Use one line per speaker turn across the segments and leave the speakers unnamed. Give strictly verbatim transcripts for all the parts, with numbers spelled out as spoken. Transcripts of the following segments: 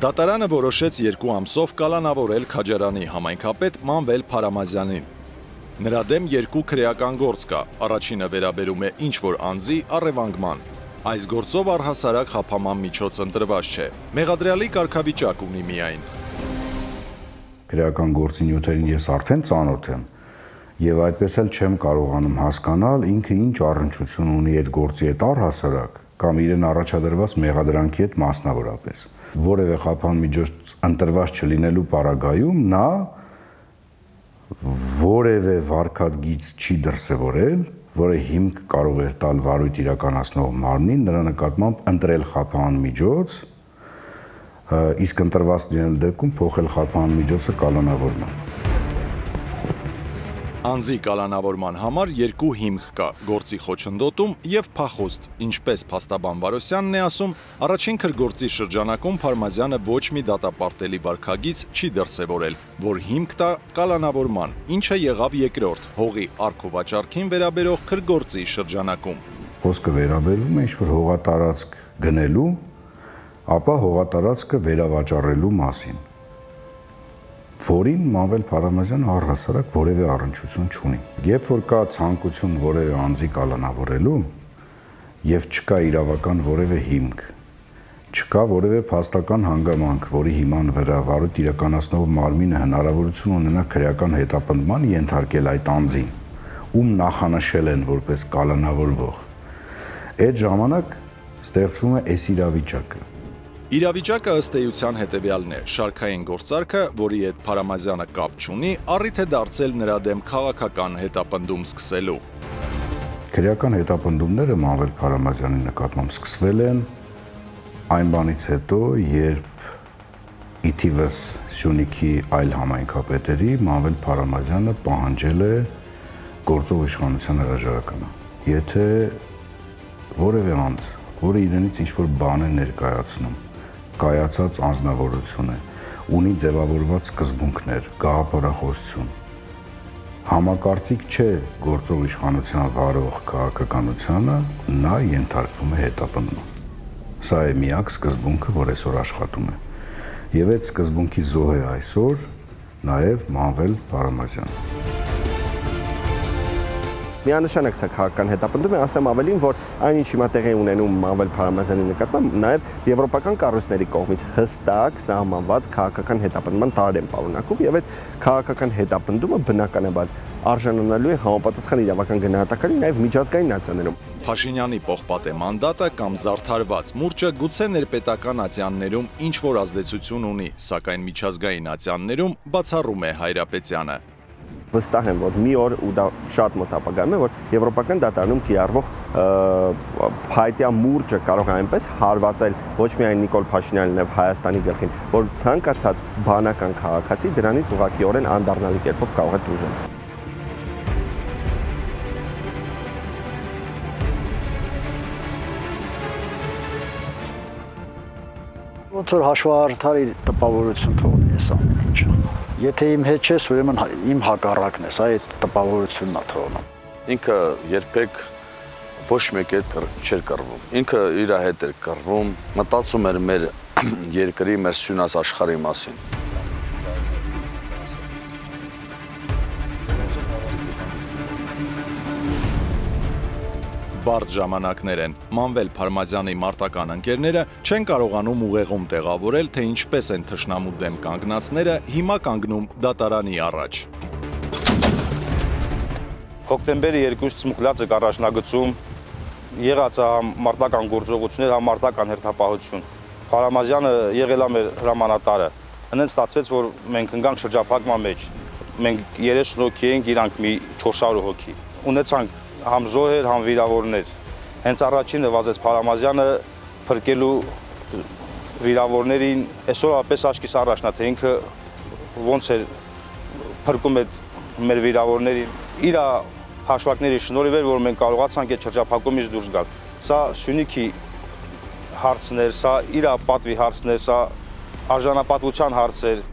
Դատարանը որոշեց երկու ամսով կալանավորել Քաջարանի համայնքապետ Մանվել Փարամազյանին։ Նրա դեմ երկու քրեական գործ կա, առաջինը վերաբերում է ինչ-որ անձի առևանգման։ Այս գործով առհասարակ խափաման միջոց ընտրված չէ, մեղադրյալի կարգավիճակ ունի միայն։
Քրեական գործի նյութերին ես արդեն ծանոթ եմ, եւ այդպես էլ չեմ կարողանում հասկանալ ինքը ինչ առնչություն ունի այդ գործի հետ առհասարակ կամ իրեն առաջադրված մեղադրանքի հետ մասնավորապես։ Որևէ խափան միջոց ընտրված չլինելու պարագայում նա որևէ վարքագիծ չի դրսևորել, որը հիմք կարող էր տալ վարույթ իրականացնող մարմնին նրա նկատմամբ ընտրել խափան միջոց, իսկ ընտրված լինելու դեպքում փոխել խափան միջոցը կալանավորման։
Անձի կալանավորման համար երկու հիմք կա՝ գործի խոչընդոտում եւ փախոստ, ինչպես փաստաբան Վարոսյանն է ասում, առաջին քրգործի շրջանակում Փարմազյանը ոչ մի դատապարտելի վարքագիծ չի դրսևորել, որ հիմք տա կալանավորման, ինչը եղավ երկրորդ հողի առքովաճառքին վերաբերող քրգործի շրջանակում։
Խոսքը վերաբերվում է ինչ-որ հողատարածք գնելու, ապա հողատարածքը վերավաճառելու մասին, որին Մանվել Փարամազյանը առհասարակ որևէ առնչություն չունի։ Երբ որ կա ցանկություն որևէ անձի կալանավորելու եւ չկա իրավական որևէ հիմք, չկա որևէ փաստական հանգամանք, որի հիման վրա վարույթ իրականացնող մարմինը հնարավորություն ունենա քրեական հետապնդման ենթարկել այդ անձին, ում նախանշել են որպես կալանավորվող, այդ ժամանակ ստեղծվում է այս իրավիճակը։
Իրավիճակը ըստ էության հետևյալն է՝ շարքային գործարքը, որի հետ Փարամազյանը կապ չունի, առիթ է դարձել նրա դեմ քաղաքական հետապնդում սկսելու։
Քրեական հետապնդումները Մանվել Փարամազյանի նկատմամբ սկսվել են այն բանից հետո, երբ ի թիվս Սյունիքի այլ համայնքապետերի Մանվել Փարամազյանը պահանջել է գործող իշխանության հրաժարականը։ Եթե որևէ անձ, որը իրենից ինչ-որ բան է ներկայացնում, կայացած անձնավորություն է, ունի ձևավորված սկզբունքներ, գաղափարախոսություն, համակարծիք չէ գործող իշխանության վարող քաղաքականությանը, նա ենթարկվում է հետապնդման։ Սա է միակ սկզբունքը, որ այսօր աշխատում է։ Եվ այդ սկզբունքի զոհ է այսօր նաև Մանվել Փարամազյանը։
Միանշանակ սա քաղաքական հետապնդում է, ասեմ ավելին, որ այն ինչ հիմա տեղի ունենում Մանվել Փարամազյանի նկատմամբ նաև եվրոպական կառույցների կողմից հստակ սահմանված քաղաքական հետապնդման տարր են պարունակում եւ այդ քաղաքական հետապնդումը բնականաբար արժանանալու է համապատասխան իրավական գնահատականի նաև միջազգային ատյաններում։
Փաշինյանի պողպատե մանդատը կամ զարդարված մուրճը գուցե ներպետական ատյաններում ինչ որ ազդեցություն ունի, սակայն միջազգային ատյաններում բացառում է Հայրապետյանը։
Վստահ եմ, որ մի օր ու դա շատ մոտ ապագայում է, որ եվրոպական դատարանում կիրառվող փայտյա մուրճը կարող է այնպես հարվածել ոչ միայն Նիկոլ Փաշինյանին եւ Հայաստանի գլխին, որ ցանկացած բանական քաղաքացի դրանից ուղղակիորեն անդառնալի կերպով կարող է տուժել։
Ոնց որ հաշվառթարի տպավորություն թողնի այս ամեն ինչը։ Եթե իմ հետ չես, ուրեմն իմ հակառակն ես, այդ տպավորությունն է թողնում։
Ինքը երբեք ոչ մեկի հետ չէր կռվում։ Ինքը իր հետ էր կռվում, մտածում էր մեր երկրի, մեր սյունած աշխարհի մասին։
Բարդ ժամանակներ են։ Մանվել Փարամազյանի մարտական ընկերները չեն կարողանում ուղեղում տեղավորել, թե ինչպես են թշնամու դեմ կանգնածները հիմա կանգնում դատարանի առաջ։
Հոկտեմբերի երկուսից Ծմուկլաձը առաջնագծում եղած մարտական գործողություններ, համարտական հերթապահություն։ Փարամազյանը եղել է մեր հրամանատարը։ Հենց ստացվեց, որ մենք ընկանք շրջափակման մեջ։ Մենք երեսուն հոգի էինք, իրանք մի չորս հարյուր հոգի։ Ունեցանք համ զոհեր, համ վիրավորներ։ Հենց առաջինը վազեց Փարամազյանը փրկելու վիրավորներին, այսօր ապես աչքիս առաջնա, թե ինքը ոնց էր փրկում այդ մեր վիրավորներին։ Իր հաշվարկների շնորհիվ էր, որ մենք կարողացանք այդ շրջափակումից դուրս գալ։ Սա Սյունիքի հարցն էր, սա իր պատվի հարցն էր, սա արժանապատվության հարց էր։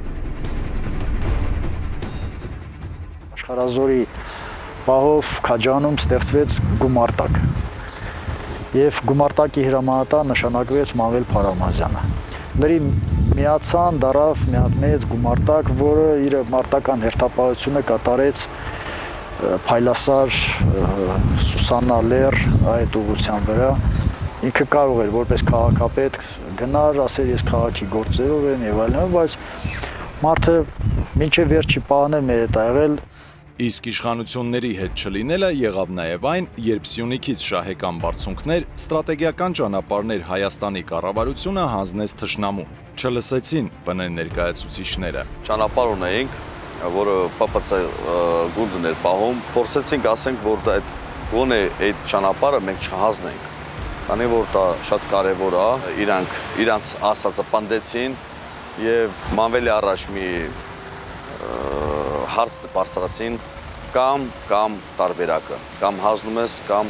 Աշխարհազորի պահով Քաջանում ստեղծվեց գումարտակ եւ գումարտակի հրամանատար նշանակվեց Մանվել Փարամազյանը։ Լրի միացան, դարավ մի հատ մեծ գումարտակ, որը իր մարտական հերթապահությունը կատարեց Փայլասար, Սուսաննա Լեռ այդ ուղղության վրա։ Ինքը կարող էր որպես քաղաքապետ գնար, ասել ես քաղաքի գործերով եմ եւ այլն, բայց մարդը մինչև վերջի պահն էր մեր հետ եղել։
Իսկ իշխանությունների հետ չլինելը եղավ նաև այն, երբ Սյունիքից շահեկան բարձունքներ, ստրատեգիական ճանապարհներ Հայաստանի կառավարությունը հանձնեց թշնամուն։ Չլսեցին ՊՆ ներկայացուցիչները։
Ճանապարհ ունեինք, որը Պ Պ Ց գունդն էր պահում, փորձեցինք ասենք, որ դա այդ գոնե այդ ճանապարհը մենք չհանձնենք։ Քանի որ դա շատ կարևոր է, իրանք իրանց ասածը պնդեցին եւ մանվելի առաջ մի հարց բարձրացին կամ կամ տարբերակը, կամ հանձնում ես, կամ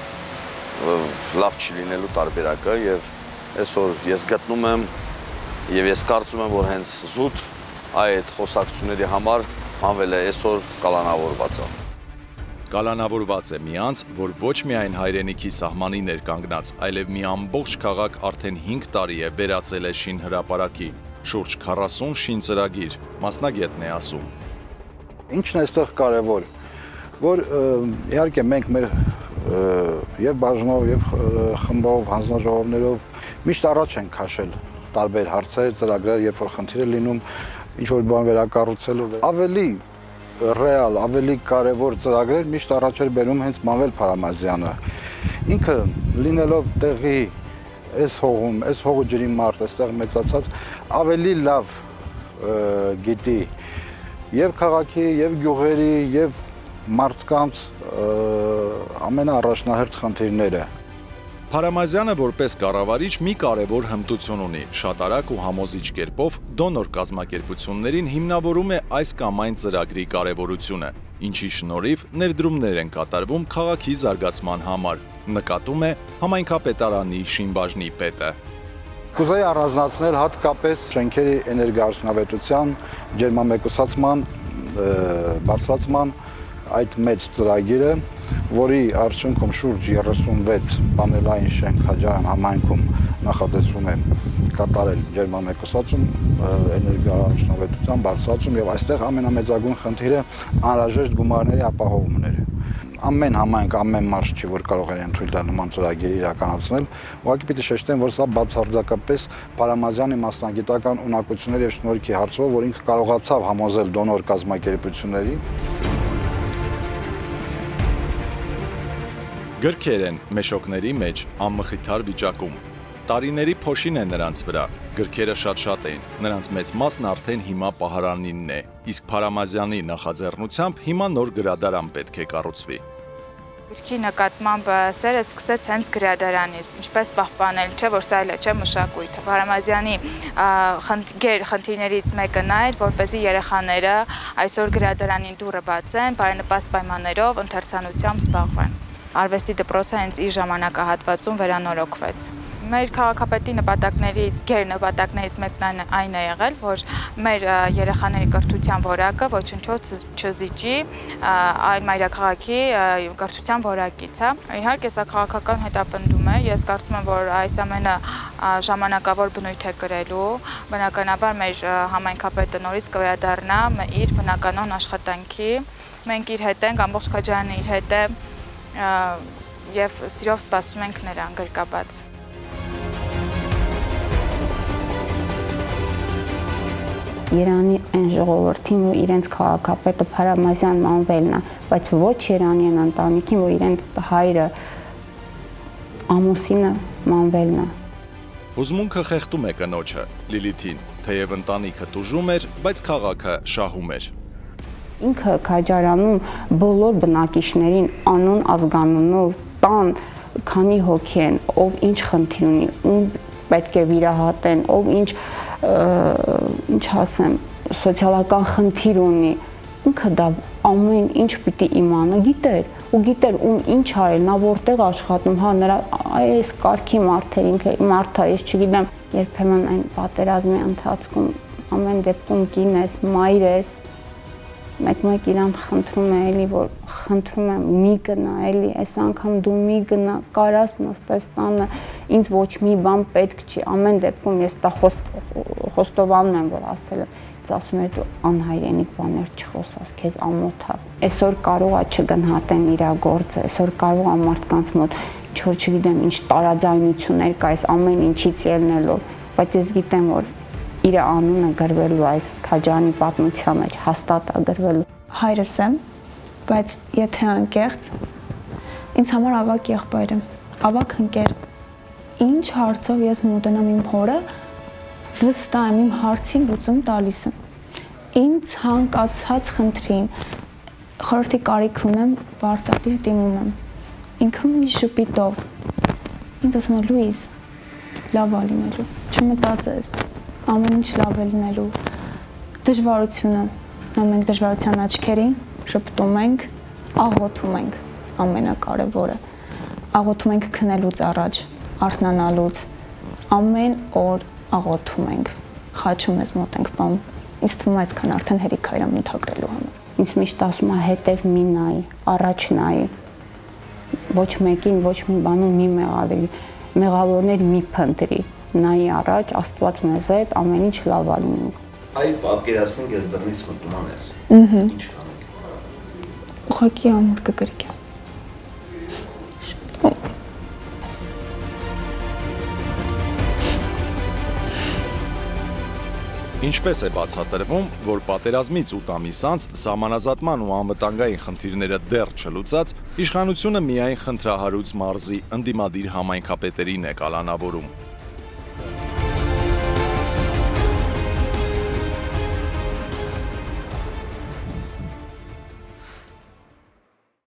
լավ չի լինելու տարբերակը եւ այսօր ես գտնում եմ եւ ես կարծում եմ, որ հենց զուտ այդ խոսակցությունների համար մանվելը այսօր կալանավորված է։
Կալանավորված է մի անձ, որ ոչ միայն հայրենիքի սահմանի ներկանգնած, այլև մի ամբողջ քաղաք արդեն հինգ տարի է վերածել է շինհրապարակի, շուրջ քառասուն շինծրագիր, մասնագետն է ասում։
Ինչն է այստեղ կարևոր, որ իհարկե մենք մեր եւ բաժնով եւ խմբով, հանձնաժողովներով միշտ առաջ ենք քաշել տարբեր հարցեր, ծրագրեր, երբ որ խնդիր է լինում, ինչ որ բան վերակառուցելու, ավելի ռեալ, ավելի կարևոր ծրագրեր միշտ առաջ էր բերում հենց Մանվել Փարամազյանը։ Ինքը լինելով տեղի այս հողում, այս հողը ջրի մարդ, այստեղ մեծացած, ավելի լավ գիտի եւ քաղաքի, եւ գյուղերի, եւ մարդկանց ամենաառաջնահերթ խնդիրները։
Փարամազյանը որպես կառավարիչ մի կարևոր հմտություն ունի, շատ արագ ու համոզիչ կերպով դոնոր կազմակերպություններին հիմնավորում է այս կամ այն ծրագրի կարևորությունը, ինչի շնորհիվ ներդրումներ են կատարվում քաղաքի զարգացման համար, նկատում է համայնքապետարանի շինբաժնի պետը։
Կուզեի առանձնացնել հատկապես շենքերի էներգոարդյունավետության, ջերմամեկուսացման, բարձրացման այդ մեծ ծրագիրը, որի արդյունքում շուրջ երեսունվեց պանելային շենք Քաջարյան համայնքում նախատեսվում է կատարել ջերմամեկուսացում, էներգոարդյունավետության բարձրացում եւ այստեղ ամենամեծագույն խնդիրը անհրաժեշտ գումարների ապահովումն էր։ Ամեն համայնք, ամեն մարդ չի, որ կարող է թույլ տալ նման ծրագիր իրականացնել, ուղղակի պիտի շեշտեմ, որ սա բացարձակապես Փարամազյանի մասնագիտական ունակությունների եւ շնորհքի հարցով, որ ինքը կարողացավ համոզել դոնոր կազմակերպությունների։
Գրքեր են մեշոկների մեջ անմխիթար վիճակում։ Տարիների փոշին է նրանց վրա, գրքերը շատ-շատ էին, նրանց մեծ մասն արդեն հիմա պահարանինն է, իսկ Փարամազյանի նախաձեռնությամբ հիմա նոր գրադարան պետք է կառուցվի։
Գրքի նկատմամբ սերը սկսեց հենց գրադարանից, ինչպես պահպանել, չէ որ սա էլ չէ մշակույթը։ Փարամազյանի խնդիրներից մեկը նա էր, որպեսզի երեխաները այսօր գրադարանին դուռը բացեն, բարենպաստ պայմաններով ընթերցանությամբ զբաղվեն։ Արվեստի դպրոցը հենց իր ժամանակահատվածում վերանորոգվեց։ Մեր քաղաքապետի նպատակներից, գեր նպատակներից մեկն այն է եղել, որ մեր երեխաների կրթության որակը ոչնչով չզիջի այլ մայրաքաղաքի կրթության որակից, հա։ Իհարկե սա քաղաքական հետապնդում է, ես կարծում եմ, որ այս ամենը ժամանակավոր բնույթ է կրելու, բնականաբար մեր համայնքապետը նորից կվերադառնա իր բնականon աշխատանքի, մենք իր հետ ենք, ամբողջ Քաջարյանը իր հետ է եւ սիրով սպասում ենք նրան գրկաբաց։
Երանի այն ժողովրդին, որ իրենց քաղաքապետը Փարամազյան Մանվելն է, բայց ոչ Երանի այն ընտանիքին, որ իրենց հայրը ամուսինը Մանվելն է։
Հուզմունքը խեղդում է կնոջը, Լիլիթին, թեև ընտանիքը տուժում էր, բայց քաղաքը շահում էր։
Ինքը Քաջարյանում բոլոր բնակիչներին անուն ազգանունով տան, քանի հոգի են, ով ինչ խնդիր ունի, ում պետք է վիրահատեն, ով ինչ ինչ ասեմ, սոցիալական խնդիր ունի, ինքը դա ամեն ինչ պիտի իմանա, գիտեր ու գիտեր ում ինչ արել, նա որտեղ աշխատում, հա նրա այս կարգի մարդ էր, ինքը մարդ է, ես չգիտեմ, երբեմն այն պատերազմի ընթացքում ամեն դեպքում կին ես, մայր ես, մեկ-մեկ իրան խնդրում է էլի, որ խնդրում եմ մի գնա էլի, այս անգամ դու մի գնա, կարաս նստես տանը, ինձ ոչ մի բան պետք չի, ամեն դեպքում ես դա խոստովանում եմ, որ ասել եմ, ինձ ասում է դու անհայրենիք բաներ չխոսաս, քեզ ամոթ է։ Այսօր կարող է չգնահատեն իր գործը, այսօր կարող է մարդկանց մոտ, չոր չգիտեմ, ինչ տարաձայնություններ կա այս ամեն ինչից ելնելով, բայց ես գիտեմ, որ իր անունը գրվելու այս քաջարանի պատմության մեջ հաստատ է գրվելու։
Հայրս եմ, բայց եթե անկեղծ, ինձ համար ավակ եղբայր եմ, ավակ ընկեր։ Ինչ հարցով ես մոտենամ իմ հորը, վստահ եմ իմ հարցի լուծում տալիս եմ։ Իմ ցանկացած խնդրին խորհրդի կարիք ունեմ, պարտադիր դիմում եմ։ Ինքը մի շփիտով ինձ ասում է Լուիզ, լավ է լինելու, չմտածես, ամեն ինչ լավ է լինելու, դժվարությունը, նայում ենք դժվարության աչքերին, շփտում ենք, աղոթում ենք, ամենակարևորը, աղոթում ենք քնելուց առաջ, արթնանալուց, ամեն օր աղոթում ենք, խաչում ես մոտ ենք բան, ինձ թվում է այսքան արդեն հերիք հայրամ ընդհակրելու համար։
Ինձ միշտ ասում է հետև մի նայի, առաջ նայի, ոչ մեկին, ոչ մի բանում մի մեղադրի, մեղավորներ մի փնտրի, նայի առաջ, Աստված մեզ հետ, ամեն ինչ լավ է լինում։
Այ պատկերացնենք ես դռնից մտնում անես։ Ինչ կանենք։
Ուղղակի ամուր կգրկեմ։
Ինչպես է բացատրվում, որ պատերազմից ութ ամիս անց սահմանազատման ու անվտանգային խնդիրները դեռ չլուծած, իշխանությունը միայն խնդրահարույց մարզի ընդդիմադիր համայնքապետերին է կալանավորում։